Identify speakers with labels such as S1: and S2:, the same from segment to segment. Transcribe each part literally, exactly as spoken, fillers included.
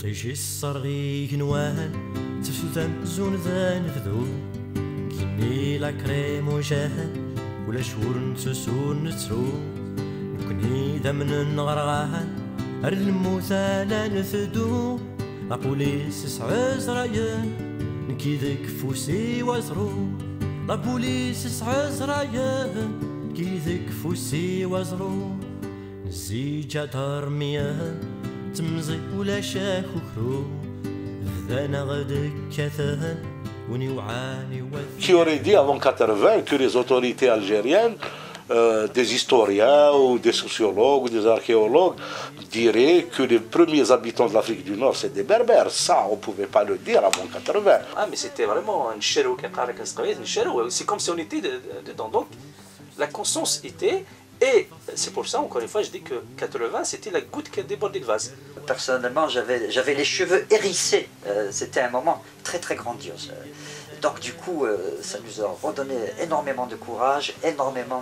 S1: تيجي الصرغي كنوان تفلتان زون ذان فذو كيني لا كريم وجهان ولا شهور نتسون نترو نكوني دمن نغرغان هر الموتى لا نفدو لا بوليس سعى زرايان نكي ذاك فوسي وزرو لا بوليس سعى زرايان نكي ذاك فوسي وزرو نزيجا دار ميان تمزي ولا شاك وكرو ذانا غدك كثان
S2: Qui aurait dit avant quatre-vingts que les autorités algériennes, euh, des historiens ou des sociologues ou des archéologues diraient que les premiers habitants de l'Afrique du Nord c'est des berbères. Ça, on ne pouvait pas le dire avant quatre-vingts.
S3: Ah, mais c'était vraiment un chérou qui a c'est comme si on était dedans. Donc, la conscience était, et c'est pour ça, encore une fois, je dis que quatre-vingts, c'était la goutte qui a débordé le vase.
S4: Personnellement, j'avais les cheveux hérissés. Euh, c'était un moment très très grandiose. Donc du coup, euh, ça nous a redonné énormément de courage, énormément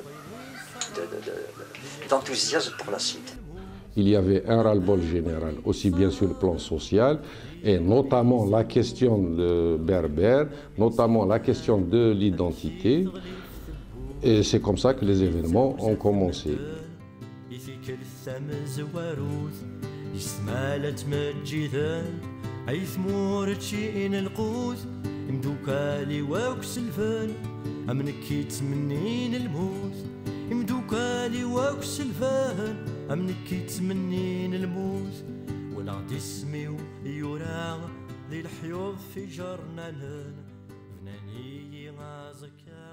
S4: d'enthousiasme de, de, de, pour la suite.
S5: Il y avait un ras-le-bol général, aussi bien sur le plan social, et notamment la question de berbère, notamment la question de l'identité. Et c'est comme ça que les événements ont commencé.
S1: يسمالت مجيدان عيث مورتشين القوت مدوكالي واكس الفان امنكي تمنين الموت مدوكالي واكس الفان امنكي تمنين الموت ولا غدي سميو يورا ذي الحيوض في جرنان فناني غازكا